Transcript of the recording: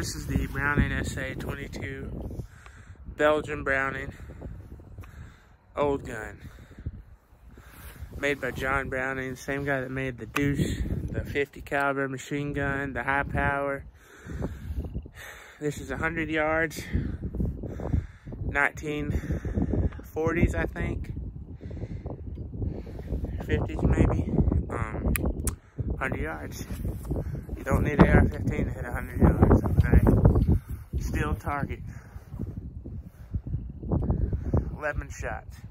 This is the Browning SA-22 Belgian Browning old gun. Made by John Browning, same guy that made the Deuce, the 50 caliber machine gun, the high power. This is 100 yards, 1940s I think, 50s maybe, 100 yards. You don't need an AR-15 to hit 100 yards, okay? Steel target, 11 shots.